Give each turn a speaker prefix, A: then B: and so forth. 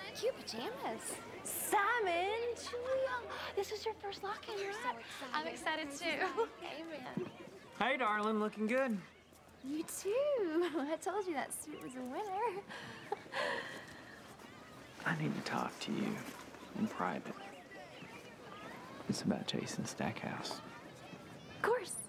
A: Cute pajamas.
B: Simon, Julia, this is your first lock-in,
A: You're so
B: right?
A: excited.
B: I'm excited too.
A: Amen.
C: Hey, darling, looking good.
B: You too. I told you that suit was a winner.
C: I need to talk to you in private. It's about Jason Stackhouse.
B: Of course.